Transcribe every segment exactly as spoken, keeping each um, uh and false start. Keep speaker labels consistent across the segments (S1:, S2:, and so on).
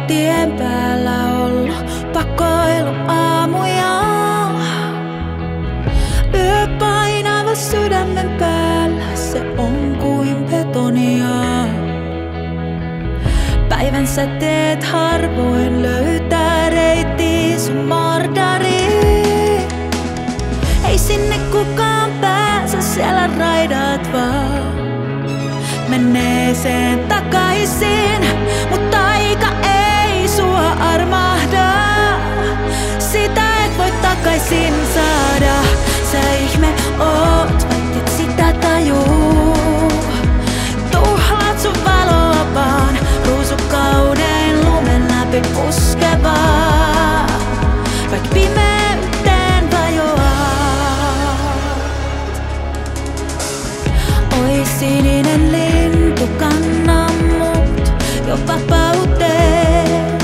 S1: tien päällä ollut pakoilu aamuja. Yö painava sydämen päällä, se on kuin betonia. Päivän säteet harvoin löytää reittiä sun mordariin. Ei sinne kukaan pääse, siellä raidat vaan menneeseen takaisin, mutta aika ei sua armahda. Sitä et voi takaisin saada. Sä ihme oot, vaikket sitä tajuu. Tuhlaat sun valoa vaan, ruusukaunein lumen läpi puskevaa. Vaik pimeyteen vajoat. Oi sininen lintu, kanna mut jo vapauteen.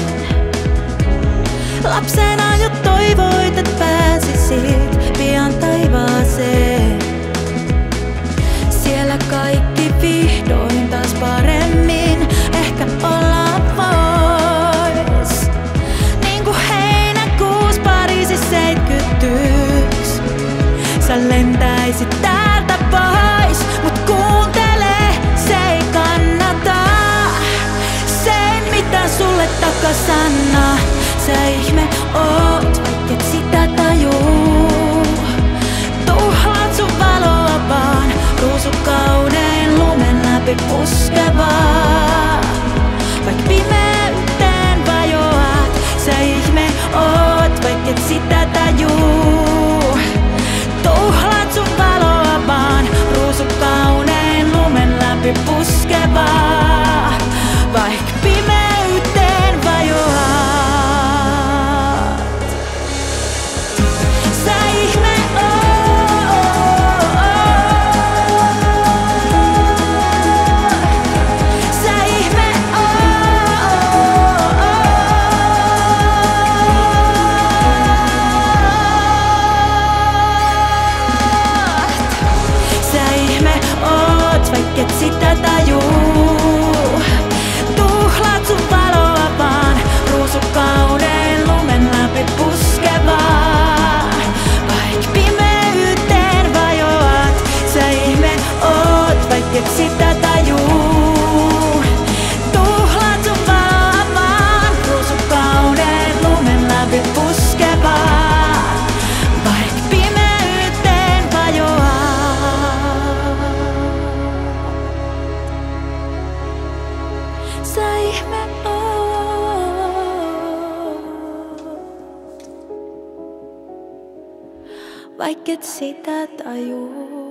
S1: Lapsena jo toivoit, et pääsisit pian taivaaseen. Siellä kaikki vihdoin taas paremmin ehkä olla vois. Niinku heinäkuus Pariisis seitkytyks. Sä lentäisit täältä pois, mut kuuntele, se ei kannata. Se ei mitään sulle takas anna. Sä ihme oot, vaikket sitä tajuu. Tuhlaat sun valoa vaan, ruusukaunein lumen läpi puskevaa. Vaik pimeyteen vajoat. Sä ihme oot, vaikket sitä tajuu. Tuhlaat sun valoa vaan, ruusukaunein lumen läpi puskevaa. Vaik pimeyteen vajoat. Vaikket sitä tajuu. Tuhlaat sun valoa vaan, ruusukaunein lumen läpi puskevaa. Vaik pimeyteen vajoat. Sä ihme oot, vaikket sitä tajuu. Tuhlaat sun valoa vaan, ruusukaunein lumen läpi puskevaa. Vaik pimeyteen vajoat. Sä ihme oot, vaikket sitä tajuu.